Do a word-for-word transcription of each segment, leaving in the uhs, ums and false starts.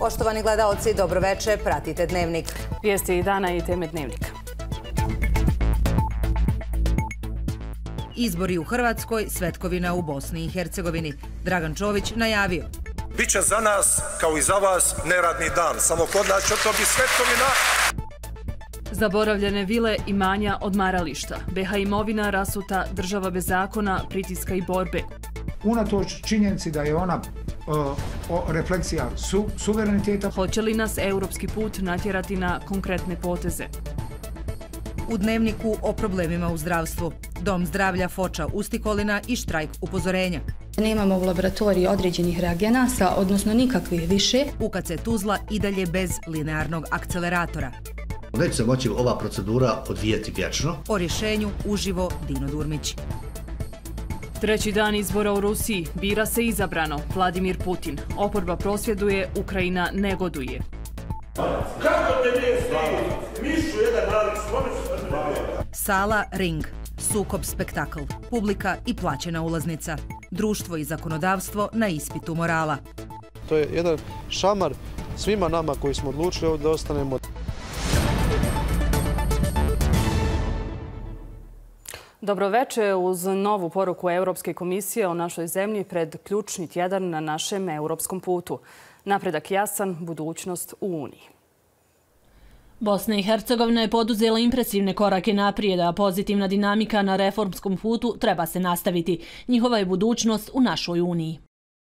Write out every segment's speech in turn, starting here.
Poštovani gledaoci, dobroveče, pratite Dnevnik. Vijesti dana i teme Dnevnika. Izbori u Hrvatskoj, svetkovina u Bosni i Hercegovini. Dragan Čović najavio. Biće za nas, kao i za vas, neradni dan. Samo kod nas će to biti svetkovina. Zaboravljene vile, imanja, odmarališta. B H imovina rasuta, država bez zakona, pritiska i borbe. Unatoč činjenici da je ona o, o, refleksija su, suvereniteta. Hoće li nas europski put natjerati na konkretne poteze? U Dnevniku o problemima u zdravstvu. Dom zdravlja Foča Ustikolina i štrajk upozorenja. Nemamo u laboratoriji određenih reagenasa, odnosno nikakvih više. U K C Tuzla i dalje bez linearnog akceleratora. Neće se moći ova procedura odvijeti vječno. O rješenju uživo Dino Durmić. Treći dan izbora u Rusiji. Bira se izabrano. Vladimir Putin. Oporba prosvjeduje, Ukrajina negoduje. Kako te nije svi? Mišu jedan mali slobić. Sala Ring. Sukob spektakl. Publika i plaćena ulaznica. Društvo i zakonodavstvo na ispitu morala. To je jedan šamar svima nama koji smo odlučili ovdje da ostanemo. Dobroveče uz novu poruku Europske komisije o našoj zemlji pred ključni tjedan na našem europskom putu. Napredak jasan, budućnost u Uniji. Bosna i Hercegovina je poduzela impresivne korake naprijed, a pozitivna dinamika na reformskom putu treba se nastaviti. Njihova je budućnost u našoj Uniji.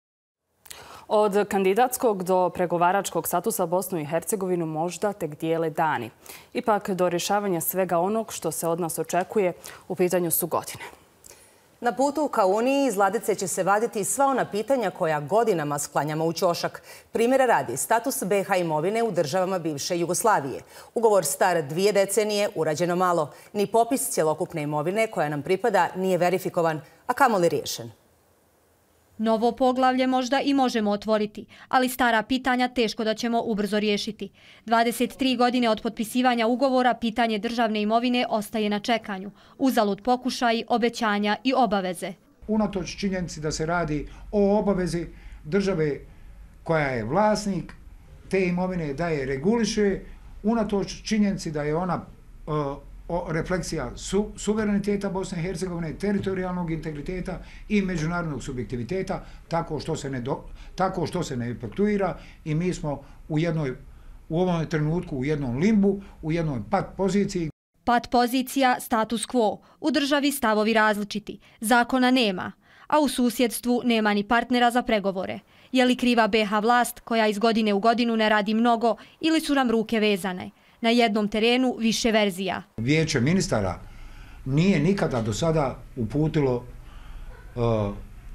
Od kandidatskog do pregovaračkog statusa Bosnu i Hercegovinu možda tek dijele dani. Ipak do rješavanja svega onog što se od nas očekuje u pitanju su godine. Na putu ka Uniji iz ladice će se vaditi sva ona pitanja koja godinama sklanjamo u ćošak. Primjera radi, status B H imovine u državama bivše Jugoslavije. Ugovor star dvije decenije, urađeno malo. Ni popis cjelokupne imovine koja nam pripada nije verifikovan, a kamoli riješen. Novo poglavlje možda i možemo otvoriti, ali stara pitanja teško da ćemo ubrzo riješiti. dvadeset tri godine od potpisivanja ugovora pitanje državne imovine ostaje na čekanju. Uzalud pokušaji, obećanja i obaveze. Unatoč činjenici da se radi o obavezi države koja je vlasnik te imovine, da je reguliše, unatoč činjenici da je ona uh, o refleksija su, suvereniteta Bosne i Hercegovine, teritorijalnog integriteta i međunarodnog subjektiviteta, tako što se ne, do, tako što se ne efektuira i mi smo u, jednoj, u ovom trenutku u jednom limbu, u jednoj pat poziciji. Pat pozicija, status quo. U državi stavovi različiti. Zakona nema, a u susjedstvu nema ni partnera za pregovore. Je li kriva B H vlast koja iz godine u godinu ne radi mnogo ili su nam ruke vezane? Na jednom terenu više verzija. Vijeće ministara nije nikada do sada uputilo uh,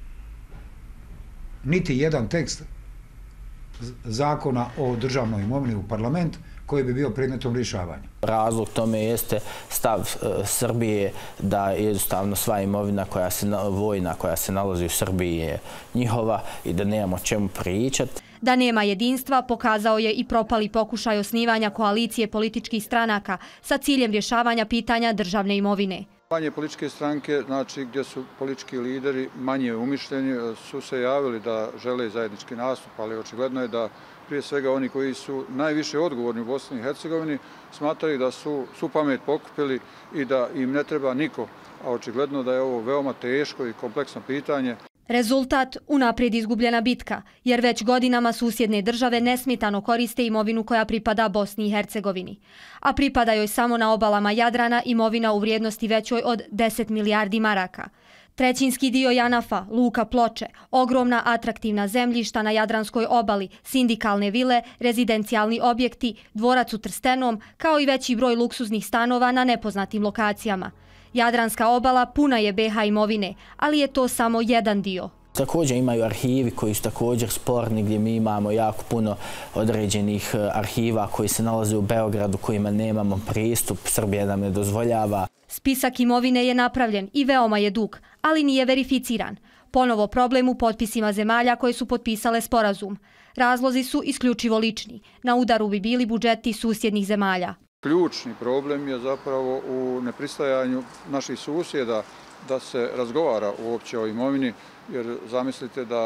niti jedan tekst zakona o državnoj imovini u parlament koji bi bio predmetom rješavanja. Razlog tome jeste stav uh, Srbije da jednostavno sva imovina koja se, vojna koja se nalazi u Srbiji je njihova i da nemamo čemu pričati. Da nema jedinstva pokazao je i propali pokušaj osnivanja koalicije političkih stranaka sa ciljem rješavanja pitanja državne imovine. Manje političke stranke, znači gdje su politički lideri manje umišljeni, su se javili da žele zajednički nastup, ali očigledno je da prije svega oni koji su najviše odgovorni u Bosni i Hercegovini smatraju da su, su pamet pokupili i da im ne treba niko, a očigledno da je ovo veoma teško i kompleksno pitanje. Rezultat – unaprijed izgubljena bitka, jer već godinama susjedne države nesmetano koriste imovinu koja pripada Bosni i Hercegovini. A pripada joj samo na obalama Jadrana imovina u vrijednosti većoj od deset milijardi maraka. Trećinski dio Janafa, Luka Ploče, ogromna atraktivna zemljišta na Jadranskoj obali, sindikalne vile, rezidencijalni objekti, dvorac u Trstenom, kao i veći broj luksuznih stanova na nepoznatim lokacijama. Jadranska obala puna je B H imovine, ali je to samo jedan dio. Također imaju arhivi koji su također sporni gdje mi imamo jako puno određenih arhiva koji se nalaze u Beogradu kojima nemamo pristup, Srbija nam ne dozvoljava. Spisak imovine je napravljen i veoma je dug, ali nije verificiran. Ponovo problem u potpisima zemalja koje su potpisale sporazum. Razlozi su isključivo lični. Na udaru bi bili budžeti susjednih zemalja. Ključni problem je zapravo u nepristajanju naših susjeda da se razgovara uopće o imovini, jer zamislite da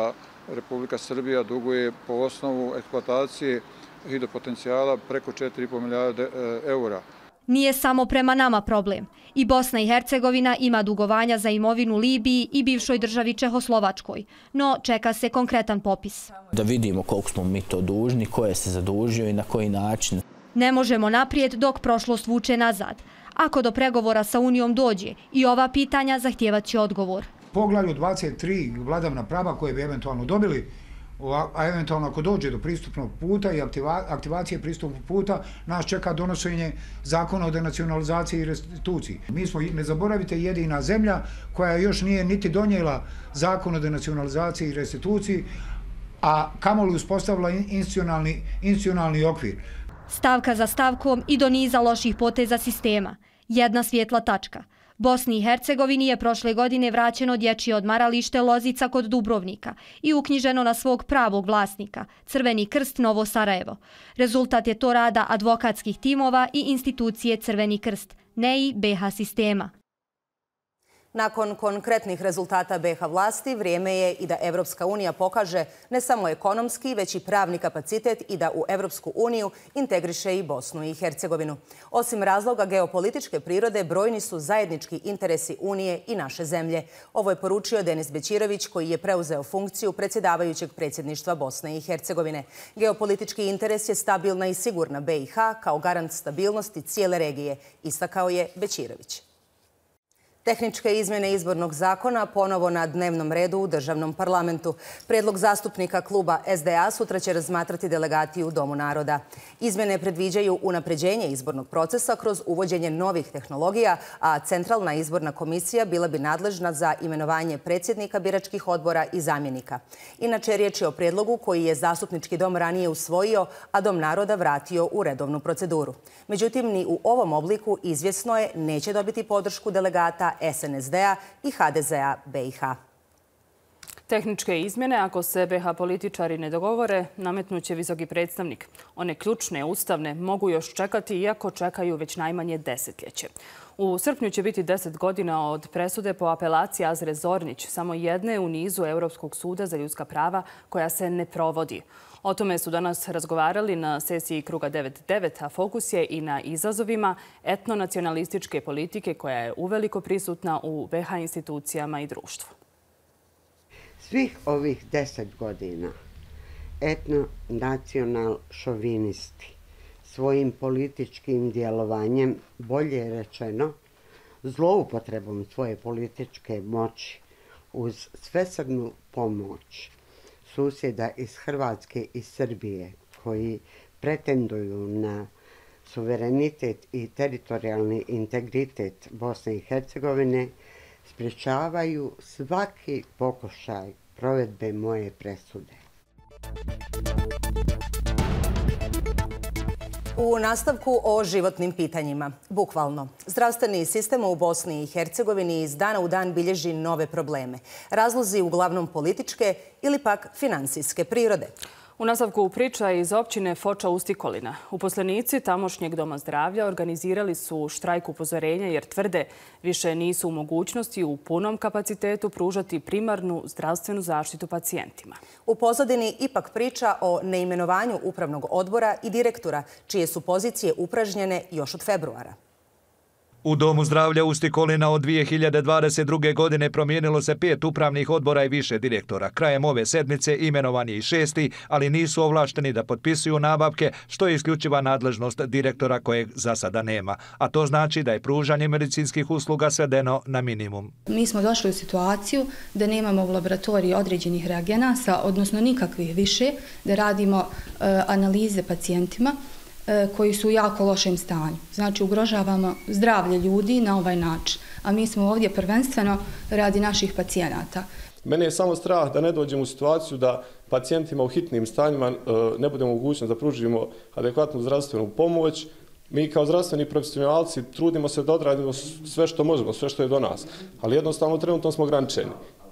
Republika Srbija duguje po osnovu eksploatacije hidropotencijala preko četiri i po milijarde eura. Nije samo prema nama problem. I Bosna i Hercegovina ima dugovanja za imovinu Libiji i bivšoj državi Čehoslovačkoj, no čeka se konkretan popis. Da vidimo koliko smo mi to dužni, ko je se zadužio i na koji način. Ne možemo naprijed dok prošlost vuče nazad. Ako do pregovora sa Unijom dođe, i ova pitanja zahtijevat će odgovor. Poglavlju dvadeset tri vladavna prava koje bi eventualno dobili, a eventualno ako dođe do pristupnog puta i aktivacije pristupnog puta, nas čeka donošenje zakona o denacionalizaciji i restituciji. Mi smo, ne zaboravite, jedina zemlja koja još nije niti donijela zakon o denacionalizaciji i restituciji, a kamoli uspostavila institucionalni, institucionalni okvir. Stavka za stavkom i do niza loših poteza sistema. Jedna svjetla tačka. Bosni i Hercegovini je prošle godine vraćeno dječje odmaralište Lozica kod Dubrovnika i uknjiženo na svog pravog vlasnika, Crveni krst Novo Sarajevo. Rezultat je to rada advokatskih timova i institucije Crveni krst, ne i B H sistema. Nakon konkretnih rezultata B H vlasti, vrijeme je i da Evropska unija pokaže ne samo ekonomski, već i pravni kapacitet i da u Evropsku uniju integriše i Bosnu i Hercegovinu. Osim razloga geopolitičke prirode, brojni su zajednički interesi Unije i naše zemlje. Ovo je poručio Denis Bećirović, koji je preuzeo funkciju predsjedavajućeg predsjedništva Bosne i Hercegovine. Geopolitički interes je stabilna i sigurna B i H kao garant stabilnosti cijele regije, istakao je Bećirović. Tehničke izmjene izbornog zakona ponovo na dnevnom redu u državnom parlamentu. Prijedlog zastupnika kluba S D A sutra će razmatrati delegati u Domu naroda. Izmjene predviđaju unapređenje izbornog procesa kroz uvođenje novih tehnologija, a Centralna izborna komisija bila bi nadležna za imenovanje predsjednika biračkih odbora i zamjenika. Inače, riječ je o prijedlogu koji je Zastupnički dom ranije usvojio, a Dom naroda vratio u redovnu proceduru. Međutim, ni u ovom obliku izvjesno je neće dobiti podršku delegata S N S D-a i H D Z-a B i H. Tehničke izmjene, ako se B H političari ne dogovore, nametnuće visoki predstavnik. One ključne, ustavne, mogu još čekati, iako čekaju već najmanje desetljeće. U srpnju će biti deset godina od presude po apelaciji Azre Zornić, samo jedne u nizu Europskog suda za ljudska prava koja se ne provodi. O tome su danas razgovarali na sesiji Kruga devet devet, a fokus je i na izazovima etnonacionalističke politike koja je uveliko prisutna u B H institucijama i društvu. Svih ovih deset godina etnonacional šovinisti svojim političkim djelovanjem, bolje rečeno, zloupotrebom svoje političke moći uz svesrdnu pomoć susjeda iz Hrvatske i Srbije koji pretenduju na suverenitet i teritorijalni integritet Bosne i Hercegovine, sprječavaju svaki pokušaj provedbe moje presude. U nastavku o životnim pitanjima. Bukvalno, zdravstveni sistem u Bosni i Hercegovini iz dana u dan bilježi nove probleme. Razlozi uglavnom političke ili pak financijske prirode. U nastavku priča iz općine Foča Ustikolina. Uposlenici tamošnjeg doma zdravlja organizirali su štrajk upozorenja jer tvrde više nisu u mogućnosti u punom kapacitetu pružati primarnu zdravstvenu zaštitu pacijentima. U pozadini ipak priča o neimenovanju upravnog odbora i direktora, čije su pozicije upražnjene još od februara. U Domu zdravlja Ustikolina od dvije hiljade dvadeset druge. godine promijenilo se pet upravnih odbora i više direktora. Krajem ove sedmice imenovan je i šesti, ali nisu ovlašteni da potpisuju nabavke, što je isključiva nadležnost direktora kojeg za sada nema. A to znači da je pružanje medicinskih usluga svedeno na minimum. Mi smo došli u situaciju da nemamo u laboratoriji određenih reagenasa, odnosno nikakvih više, da radimo uh, analize pacijentima koji su u jako lošem stanju. Znači, ugrožavamo zdravlje ljudi na ovaj način. A mi smo ovdje prvenstveno radi naših pacijenata. Mene je samo strah da ne dođemo u situaciju da pacijentima u hitnim stanjima ne budemo mogućnost da pružimo adekvatnu zdravstvenu pomoć. Mi kao zdravstveni profesionalci trudimo se da odradimo sve što možemo, sve što je do nas. Ali jednostavno trenutno smo ograničeni.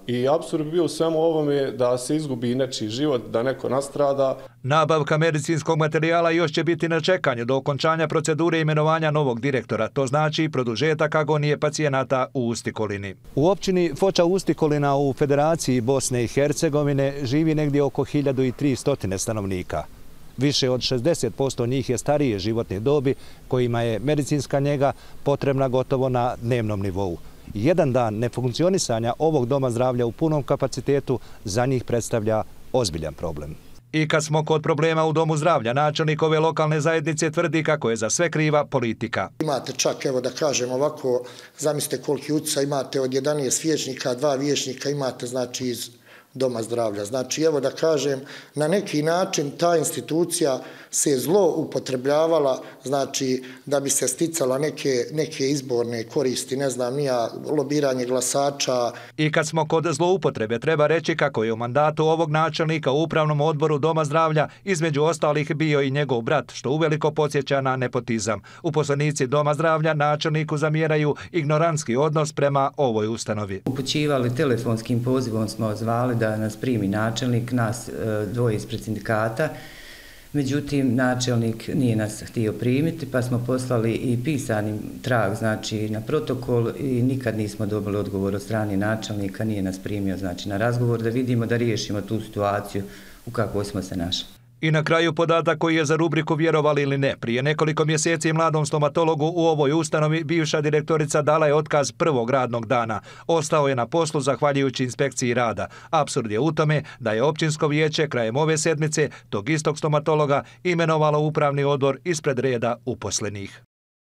I apsurd bi bio u svemu ovome da se izgubi nečiji život, da neko nastrada. Nabavka medicinskog materijala još će biti na čekanju do okončanja procedure imenovanja novog direktora. To znači produžetak agonije pacijenata u Ustikolini. U općini Foča Ustikolina u Federaciji Bosne i Hercegovine živi negdje oko hiljadu tristo stanovnika. Više od šezdeset posto njih je starije životne dobi kojima je medicinska njega potrebna gotovo na dnevnom nivou. Jedan dan nefunkcionisanja ovog doma zdravlja u punom kapacitetu za njih predstavlja ozbiljan problem. I kad smo kod problema u domu zdravlja, načelnik ove lokalne zajednice tvrdi kako je za sve kriva politika. Imate čak, evo da kažem ovako, zamislite koliki utjecaj imate od jedanaest vijećnika, dva vijećnika imate znači iz doma zdravlja. Znači, evo da kažem, na neki način ta institucija se zlo upotrebljavala, znači, da bi se sticala neke, neke izborne koristi, ne znam, nija, lobiranje glasača. I kad smo kod zloupotrebe, treba reći kako je u mandatu ovog načelnika u upravnom odboru doma zdravlja između ostalih bio i njegov brat, što uveliko podsjeća na nepotizam. Uposlenici doma zdravlja načelniku zamjeraju ignorantski odnos prema ovoj ustanovi. Upućivali telefonskim pozivom smo zvali da nas primi načelnik, nas dvoje ispred sindikata. Međutim, načelnik nije nas htio primiti, pa smo poslali i pisani trag, znači, na protokol i nikad nismo dobili odgovor od strane načelnika, nije nas primio, znači, na razgovor da vidimo da riješimo tu situaciju u kakvoj smo se našli. I na kraju podatak koji je za rubriku vjerovali ili ne. Prije nekoliko mjeseci mladom stomatologu u ovoj ustanovi bivša direktorica dala je otkaz prvog radnog dana. Ostao je na poslu zahvaljujući inspekciji rada. Apsurd je u tome da je općinsko vijeće krajem ove sedmice tog istog stomatologa imenovalo upravni odbor ispred reda uposlenih.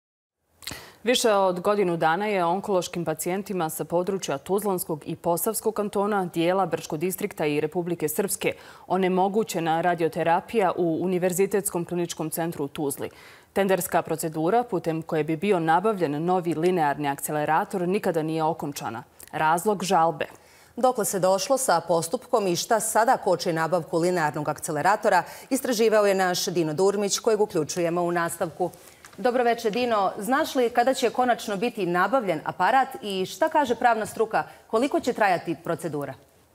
Više od godinu dana je onkološkim pacijentima sa područja Tuzlanskog i Posavskog kantona, dijela Brčkog distrikta i Republike Srpske onemogućena radioterapija u Univerzitetskom kliničkom centru u Tuzli. Tenderska procedura putem koje bi bio nabavljen novi linearni akcelerator nikada nije okončana. Razlog žalbe. Dokle se došlo sa postupkom i šta sada koči nabavku linearnog akceleratora, istraživao je naš Dino Durmić, kojeg uključujemo u nastavku. Dobro večer, Dino. Znaš li kada će konačno biti nabavljen aparat i šta kaže pravna struka, koliko će trajati procedura?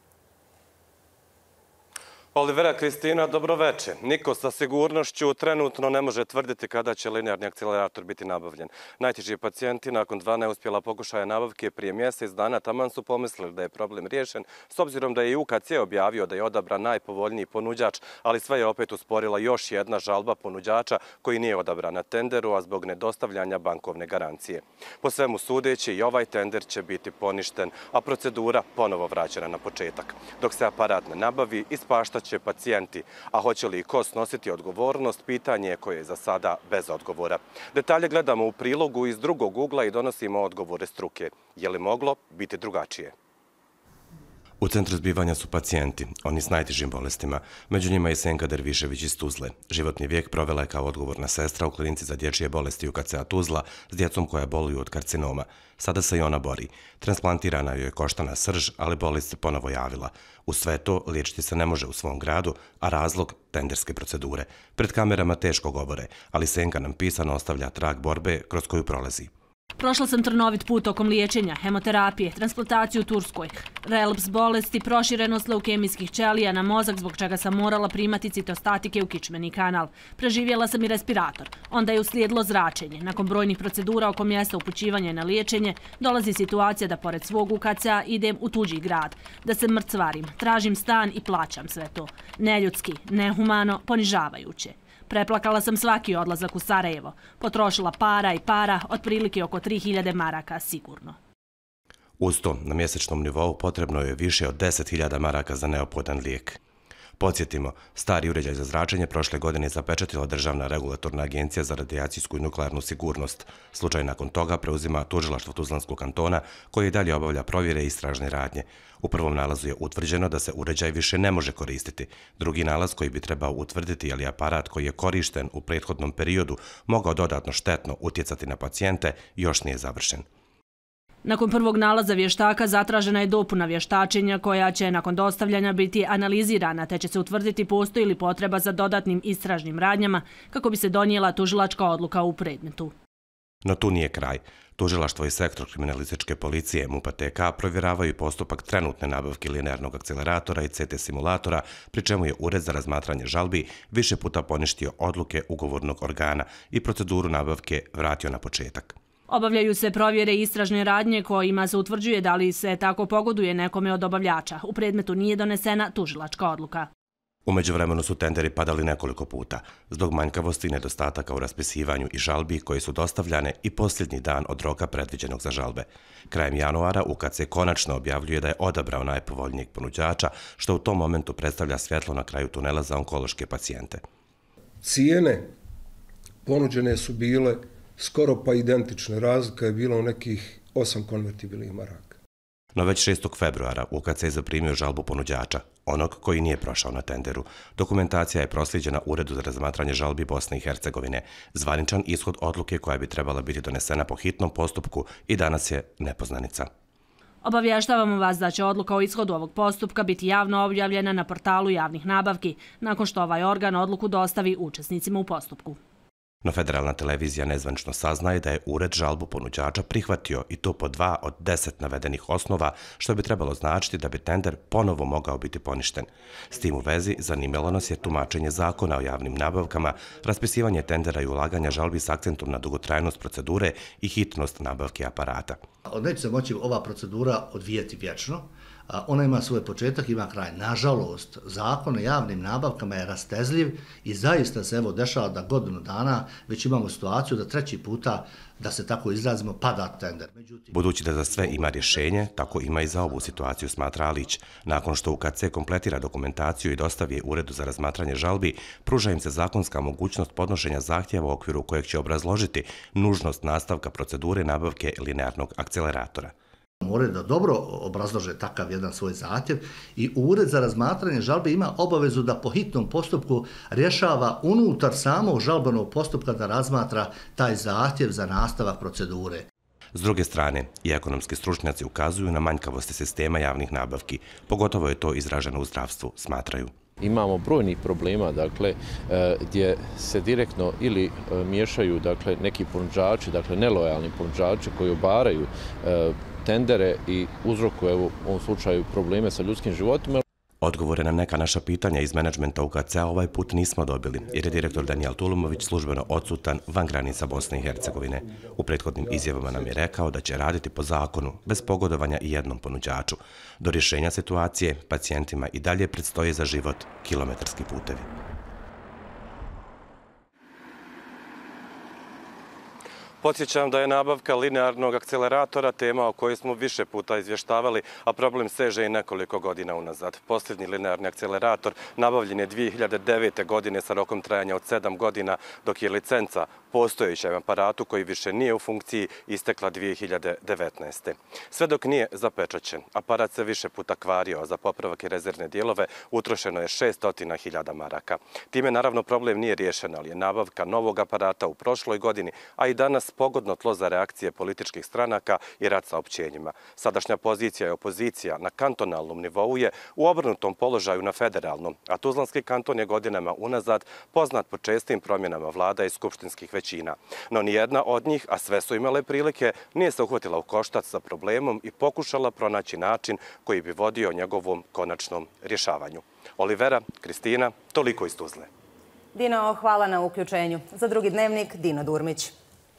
Olivera Kristina, dobro večer. Niko sa sigurnošću trenutno ne može tvrditi kada će linearni akcelerator biti nabavljen. Najteži pacijenti nakon dva neuspjela pokušaja nabavke prije mjesec dana taman su pomislili da je problem riješen, s obzirom da je i U K C objavio da je odabran najpovoljniji ponuđač, ali sve je opet usporila još jedna žalba ponuđača koji nije odabran na tenderu, a zbog nedostavljanja bankovne garancije. Po svemu sudeći i ovaj tender će biti poništen, a procedura ponovo vraćena na početak. Dok se aparat ne nabavi, ispašta će pacijenti, a hoće li i ko snositi odgovornost, pitanje je koje je za sada bez odgovora. Detalje gledamo u prilogu iz drugog ugla i donosimo odgovore struke. Je li moglo biti drugačije? U centru zbivanja su pacijenti, oni s najtežim bolestima. Među njima je Senka Dervišević iz Tuzle. Životni vijek provela je kao odgovorna sestra u klinici za dječje bolesti U K C-a Tuzla s djecom koja boluju od karcinoma. Sada se i ona bori. Transplantirana joj je koštana srž, ali bolest se ponovo javila. U sve to liječiti se ne može u svom gradu, a razlog tenderske procedure. Pred kamerama teško govore, ali Senka nam pisano ostavlja trag borbe kroz koju prolazi. Prošla sam trnovit put tokom liječenja, hemoterapije, transplantaciju u Turskoj, relapс bolesti, proširenost leukemijskih ćelija na mozak zbog čega sam morala primati citostatike u kičmeni kanal. Preživjela sam i respirator. Onda je uslijedilo zračenje. Nakon brojnih procedura oko mjesta upućivanja na liječenje, dolazi situacija da pored svog U K C-a idem u tuđi grad, da se mrcvarim, tražim stan i plaćam sve to. Neljudski, nehumano, ponižavajuće. Preplakala sam svaki odlazak u Sarajevo. Potrošila para i para, otprilike oko tri hiljade maraka sigurno. Uz to, na mjesečnom nivou potrebno je više od deset hiljada maraka za neophodan lijek. Podsjetimo, stari uređaj za zračenje prošle godine zapečatila Državna regulatorna agencija za radijacijsku i nuklearnu sigurnost. Slučaj nakon toga preuzima tužilaštvo Tuzlanskog kantona, koji i dalje obavlja provjere i istražne radnje. U prvom nalazu je utvrđeno da se uređaj više ne može koristiti. Drugi nalaz koji bi trebao utvrditi je li aparat koji je korišten u prethodnom periodu mogao dodatno štetno utjecati na pacijente još nije završen. Nakon prvog nalaza vještaka zatražena je dopuna vještačenja koja će nakon dostavljanja biti analizirana te će se utvrditi postoji li potreba za dodatnim istražnim radnjama kako bi se donijela tužilačka odluka u predmetu. No tu nije kraj. Tužilaštvo i sektor kriminalističke policije MUP-a T K provjeravaju postupak trenutne nabavke linearnog akceleratora i C T simulatora, pri čemu je Ured za razmatranje žalbi više puta poništio odluke ugovornog organa i proceduru nabavke vratio na početak. Obavljaju se provjere i istražne radnje kojima se utvrđuje da li se tako pogoduje nekome od dobavljača. U predmetu nije donesena tužilačka odluka. U međuvremenu su tenderi padali nekoliko puta, zbog manjkavosti i nedostataka u raspisivanju i žalbi koje su dostavljane i posljednji dan od roka predviđenog za žalbe. Krajem januara U K C konačno objavljuje da je odabrao najpovoljnijeg ponuđača, što u tom momentu predstavlja svjetlo na kraju tunela za onkološke pacijente. Cijene ponuđene su bile skoro pa identične, razlika je bila u nekih osam konvertibilnih maraka. No već šestog februara U K C je zaprimio žalbu ponuđača, onog koji nije prošao na tenderu. Dokumentacija je prosljeđena Uredu za razmatranje žalbi Bosne i Hercegovine. Zvaničan ishod odluke koja bi trebala biti donesena po hitnom postupku i danas je nepoznanica. Obavještavamo vas da će odluka o ishodu ovog postupka biti javno objavljena na portalu javnih nabavki, nakon što ovaj organ odluku dostavi učesnicima u postupku. No federalna televizija nezvanično saznaje da je Ured žalbu ponuđača prihvatio i to po dva od deset navedenih osnova, što bi trebalo značiti da bi tender ponovo mogao biti poništen. S tim u vezi zanimalo nas je tumačenje zakona o javnim nabavkama, raspisivanje tendera i ulaganja žalbi s akcentom na dugotrajnost procedure i hitnost nabavke aparata. Neće se moći ova procedura odvijeti vječno. Ona ima svoj početak, ima kraj. Nažalost, zakon o javnim nabavkama je rastezljiv i zaista se evo dešava da godinu dana već imamo situaciju da treći puta, da se tako izrazimo, pada tender. Budući da za sve ima rješenje, tako ima i za ovu situaciju, smatra Alić. Nakon što U K C kompletira dokumentaciju i dostavi je Uredu za razmatranje žalbi, pruža im se zakonska mogućnost podnošenja zahtjeva u okviru kojeg će obrazložiti nužnost nastavka procedure nabavke linearnog akceleratora. Moraju da dobro obrazlože takav jedan svoj zahtjev i Ured za razmatranje žalbe ima obavezu da po hitnom postupku rješava unutar samog žalbenog postupka da razmatra taj zahtjev za nastavak procedure. S druge strane, i ekonomski stručnjaci ukazuju na manjkavosti sistema javnih nabavki, pogotovo je to izraženo u zdravstvu, smatraju. Imamo brojnih problema, dakle, gdje se direktno ili miješaju, dakle, neki ponuđači, dakle, nelojalni ponuđači koji obaraju tendere i uzrokuju, evo, u ovom slučaju, probleme sa ljudskim životima. Odgovore na neka naša pitanja iz menadžmenta U K C-a ovaj put nismo dobili, jer je direktor Danijel Tulumović službeno odsutan van granica Bosne i Hercegovine. U prethodnim izjavama nam je rekao da će raditi po zakonu, bez pogodovanja i jednom ponuđaču. Do rješenja situacije pacijentima i dalje predstoje za život kilometarski putevi. Podsjećam da je nabavka linearnog akceleratora tema o kojoj smo više puta izvještavali, a problem seže i nekoliko godina unazad. Posljednji linearni akcelerator nabavljen je dvije hiljade devete. godine sa rokom trajanja od sedam godina, dok je licenca postojećem aparatu koji više nije u funkciji istekla dvije hiljade devetnaeste. Sve dok nije zapečaćen, aparat se više puta kvario, a za popravak i rezervne dijelove utrošeno je šest hiljada maraka. Time naravno problem nije riješen, ali je nabavka novog aparata u prošloj godini, a i danas pogodno tlo za reakcije političkih stranaka i rad sa općenjima. Sadašnja pozicija i opozicija na kantonalnom nivou je u obrnutom položaju na federalnom, a Tuzlanski kanton je godinama unazad poznat po čestim promjenama vlada i skupštinskih većina. No nijedna od njih, a sve su imale prilike, nije se uhvatila u koštac sa problemom i pokušala pronaći način koji bi vodio njegovom konačnom rješavanju. Olivera, Kristina, toliko iz Tuzle. Dino, hvala na uključenju. Za drugi dnevnik, Dino Durmić.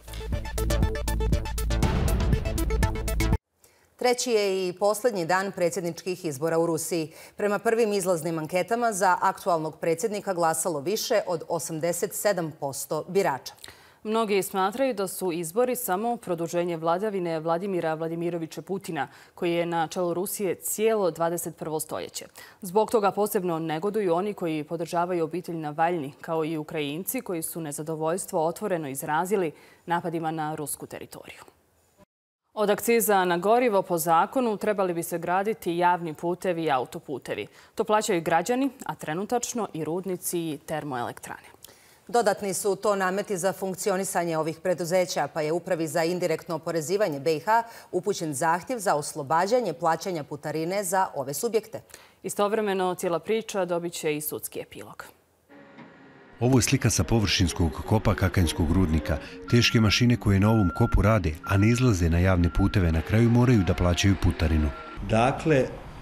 Treći je i posljednji dan predsjedničkih izbora u Rusiji. Prema prvim izlaznim anketama za aktualnog predsjednika glasalo više od osamdeset sedam posto birača. Mnogi smatraju da su izbori samo produženje vladavine Vladimira Vladimirovića Putina, koji je na čelu Rusije cijelo dvadeset prvo stoljeće. Zbog toga posebno negoduju oni koji podržavaju obitelj Navalni, kao i Ukrajinci koji su nezadovoljstvo otvoreno izrazili napadima na rusku teritoriju. Od akciza na gorivo po zakonu trebali bi se graditi javni putevi i autoputevi. To plaćaju građani, a trenutačno i rudnici i termoelektrane. Dodatni su to nameti za funkcionisanje ovih preduzeća, pa je Upravi za indirektno oporezivanje B i H upućen zahtjev za oslobađanje plaćanja putarine za ove subjekte. Istovremeno cijela priča dobit će i sudski epilog. Ovo je slika sa površinskog kopa Kakanjskog rudnika. Teške mašine koje na ovom kopu rade, a ne izlaze na javne puteve, na kraju moraju da plaćaju putarinu. Dakle,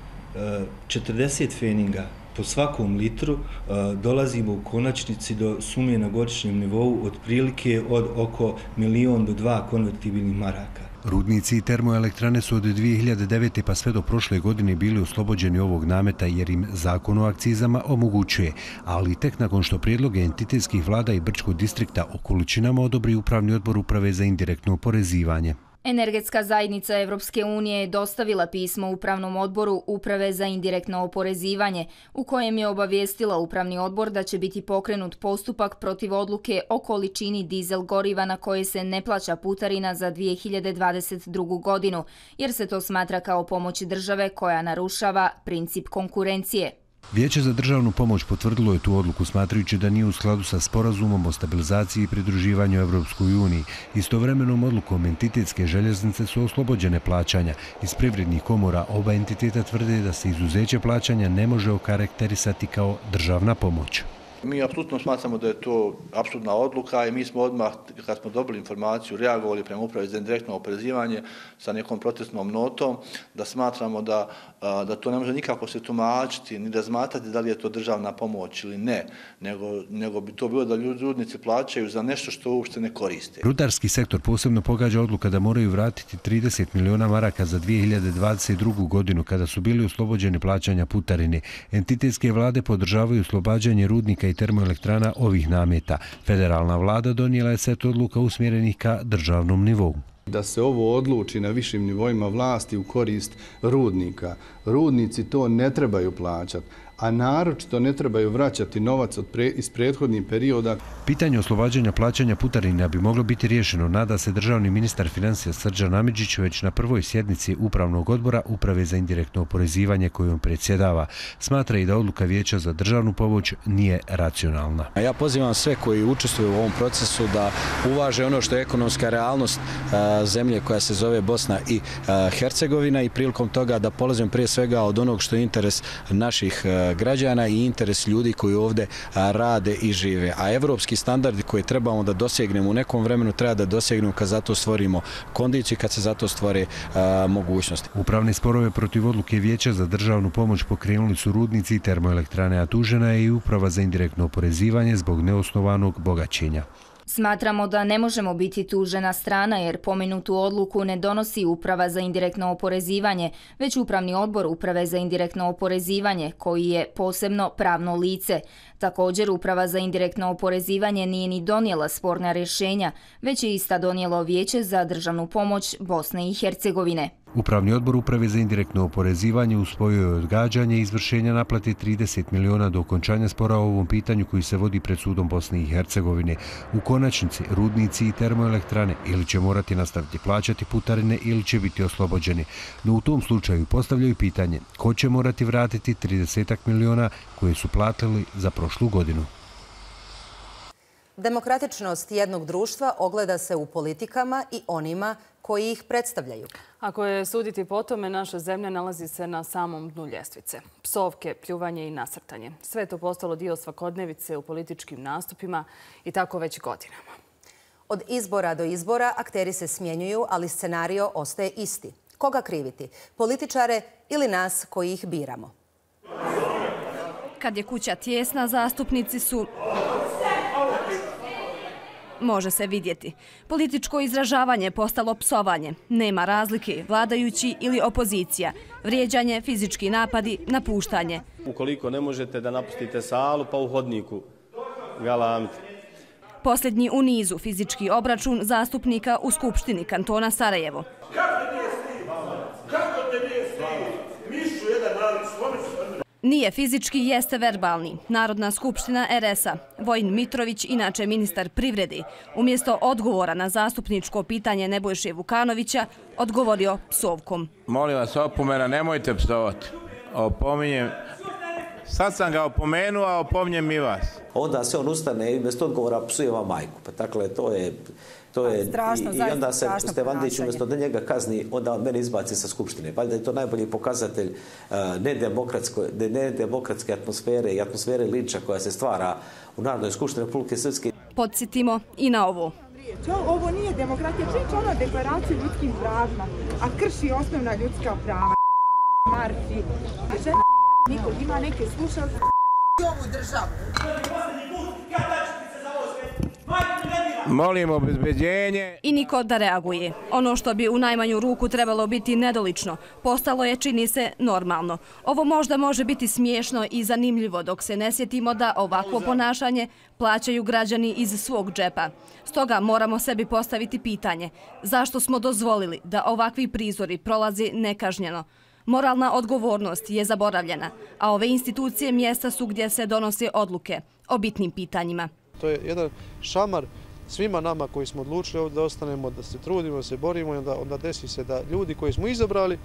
četrdeset feninga po svakom litru dolazimo u konačnici do sume na godišnjem nivou otprilike od oko milion do dva konvertibilnih maraka. Rudnici i termoelektrane su od dvije hiljade devete pa sve do prošle godine bili oslobođeni ovog nameta jer im zakon o akcizama omogućuje, ali tek nakon što prijedloge entitetskih vlada i Brčkog distrikta o količinama odobri Upravni odbor Uprave za indirektno oporezivanje. Energetska zajednica Evropske unije je dostavila pismo Upravnom odboru Uprave za indirektno oporezivanje, u kojem je obavijestila Upravni odbor da će biti pokrenut postupak protiv odluke o količini dizel goriva na koje se ne plaća putarina za dvije hiljade dvadeset drugu. godinu, jer se to smatra kao pomoć države koja narušava princip konkurencije. Vijeće za državnu pomoć potvrdilo je tu odluku smatrajući da nije u skladu sa sporazumom o stabilizaciji i pridruživanju Evropskoj uniji. Istovremenom odlukom entitetske željeznice su oslobođene plaćanja. Iz privrednih komora oba entiteta tvrde da se izuzeće plaćanja ne može okarakterisati kao državna pomoć. Mi apsolutno smatramo da je to apsurdna odluka i mi smo odmah, kad smo dobili informaciju, reagovali prema Upravi za indirektno oporezivanje sa nekom protestnom notom, da smatramo da, da to ne može nikako se tumačiti, ni razmatrati da li je to državna pomoć ili ne, nego, nego bi to bilo da rudnici plaćaju za nešto što uopšte ne koriste. Rudarski sektor posebno pogađa odluka da moraju vratiti trideset miliona maraka za dvije hiljade dvadeset drugu. godinu kada su bili oslobođeni plaćanja putarine. Entitetske vlade podržavaju oslobađanje rudnika i termoelektrana ovih nameta. Federalna vlada donijela je set odluka usmjerenih ka državnom nivou. Da se ovo odluči na višim nivoima vlasti u korist rudnika. Rudnici to ne trebaju plaćati, a naročito ne trebaju vraćati novac od pre, iz prethodnih perioda. Pitanje oslobađanja plaćanja putarina bi moglo biti riješeno, nada se državni ministar financija Srđan Amidžić već na prvoj sjednici Upravnog odbora Uprave za indirektno oporezivanje kojom predsjedava. Smatra i da odluka Vijeća za državnu pomoć nije racionalna. Ja pozivam sve koji učestvuju u ovom procesu da uvaže ono što je ekonomska realnost zemlje koja se zove Bosna i Hercegovina i prilikom toga da polazim prije svega od onog što je interes naših građana i interes ljudi koji ovdje rade i žive. A evropski standardi koje trebamo da dosegnemo u nekom vremenu treba da dosegnemo kad zato stvorimo kondiciju, kad se zato stvore mogućnosti. Upravne sporove protiv odluke Vijeća za državnu pomoć pokrenuli su rudnici i termoelektrane, a tužena je i Uprava za indirektno oporezivanje zbog neosnovanog bogaćenja. Smatramo da ne možemo biti tužena strana jer pomenutu odluku ne donosi Uprava za indirektno oporezivanje, već Upravni odbor Uprave za indirektno oporezivanje, koji je posebno pravno lice. Također, Uprava za indirektno oporezivanje nije ni donijela sporna rješenja, već je ista donijelo Vijeće za državnu pomoć Bosne i Hercegovine. Upravni odbor Uprave za indirektno oporezivanje usvojio je odgađanje izvršenja naplate trideset miliona do okončanja spora o ovom pitanju koji se vodi pred sudom Bosne i Hercegovine. U konačnici, rudnici i termoelektrane ili će morati nastaviti plaćati putarine ili će biti oslobođeni. No u tom slučaju postavljaju pitanje ko će morati vratiti trideset miliona koje su platili za prošlu godinu. Demokratičnost jednog društva ogleda se u politikama i onima koji ih predstavljaju. Ako je suditi po tome, naša zemlja nalazi se na samom dnu ljestvice. Psovke, pljuvanje i nasrtanje. Sve je to postalo dio svakodnevice u političkim nastupima i tako već godinama. Od izbora do izbora akteri se smjenjuju, ali scenario ostaje isti. Koga kriviti? Političare ili nas koji ih biramo? Kad je kuća tijesna, zastupnici su... Može se vidjeti. Političko izražavanje postalo psovanje. Nema razlike, vladajući ili opozicija. Vrijeđanje, fizički napadi, napuštanje. Ukoliko ne možete da napustite salu, pa u hodniku galamite. Posljednji u nizu fizički obračun zastupnika u Skupštini kantona Sarajevo. Nije fizički, jeste verbalni. Narodna skupština er es a. Vojin Mitrović, inače ministar privrede, umjesto odgovora na zastupničko pitanje Nebojše Vukanovića, odgovorio psovkom. Molim vas, opomena, nemojte psovati. Opominjem, Sad sam ga opomenuo, a opominjem i vas. Onda se on ustane i umjesto odgovora psuje vam majku. Pa dakle, to je... To je, strašno, i, i onda se Stevandić umjesto da njega kazni, onda on mene izbaci sa Skupštine. Valjda je to najbolji pokazatelj uh, nedemokratske atmosfere i atmosfere linča koja se stvara u Narodnoj skupštini Republike Srpske. Podsjetimo i na ovo. Ovo nije demokratija, čini ona deklaracija ljudskim pravima, a krši osnovna ljudska prava. Marfi, žena Nikol ima neke slušalce ovu državu. Molim obezbeđenje. I niko da reaguje. Ono što bi u najmanju ruku trebalo biti nedolično, postalo je, čini se, normalno. Ovo možda može biti smiješno i zanimljivo dok se ne sjetimo da ovakvo ponašanje plaćaju građani iz svog džepa. Stoga moramo sebi postaviti pitanje zašto smo dozvolili da ovakvi prizori prolazi nekažnjeno. Moralna odgovornost je zaboravljena, a ove institucije mjesta su gdje se donose odluke o bitnim pitanjima. To je jedan šamar svima nama koji smo odlučili ovdje da ostanemo, da se trudimo, da se borimo i onda, onda desi se da ljudi koji smo izabrali,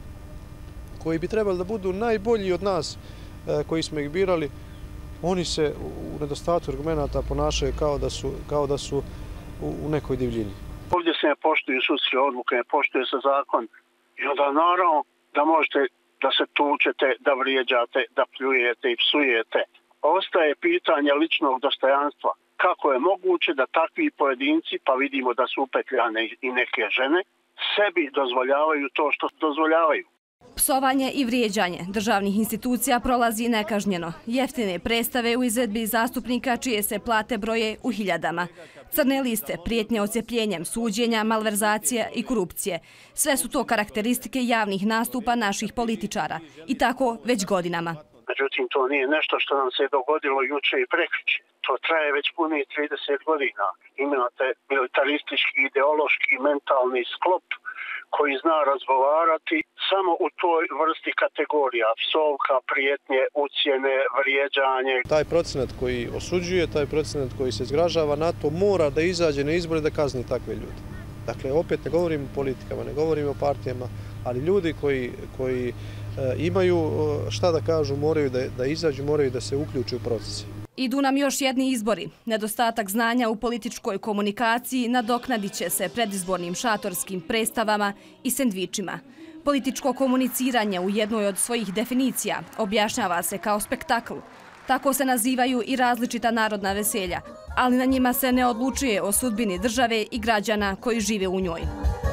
koji bi trebali da budu najbolji od nas e, koji smo ih birali, oni se u nedostatku argumenata ponašaju kao da su, kao da su u, u nekoj divljini. Ovdje se ne poštuju sudske odluke, ne poštuje se zakon i onda naravno da možete da se tučete, da vrijeđate, da pljujete i psujete. Ostaje pitanje ličnog dostojanstva. Kako je moguće da takvi pojedinci, pa vidimo da su upetljane i neke žene, sebi dozvoljavaju to što dozvoljavaju. Psovanje i vrijeđanje državnih institucija prolazi nekažnjeno. Jeftine predstave u izvedbi zastupnika čije se plate broje u hiljadama. Crne liste, prijetnje odcepljenjem, suđenja, malverzacija i korupcije. Sve su to karakteristike javnih nastupa naših političara. I tako već godinama. Međutim, to nije nešto što nam se dogodilo juče i prekriče. To traje već puni trideset godina. Imate militaristički, ideološki, mentalni sklop koji zna razgovarati samo u toj vrsti kategorija. Psovka, prijetnje, ucjene, vrijeđanje. Taj procenat koji osuđuje, taj procenat koji se zgražava na to mora da izađe na izbore da kazni takve ljude. Dakle, opet ne govorimo o politikama, ne govorimo o partijama, ali ljudi koji, koji e, imaju šta da kažu, moraju da, da izađu, moraju da se uključu u procese. Idu nam još jedni izbori. Nedostatak znanja u političkoj komunikaciji nadoknadit će se predizbornim šatorskim predstavama i sendvičima. Političko komuniciranje u jednoj od svojih definicija objašnjava se kao spektakl. Tako se nazivaju i različita narodna veselja, ali na njima se ne odlučuje o sudbini države i građana koji žive u njoj.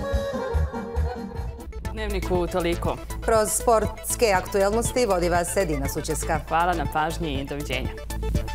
Dnevniku toliko. Kroz sportske aktuelnosti vodi vas Edina Sučeska. Hvala na pažnji i doviđenja.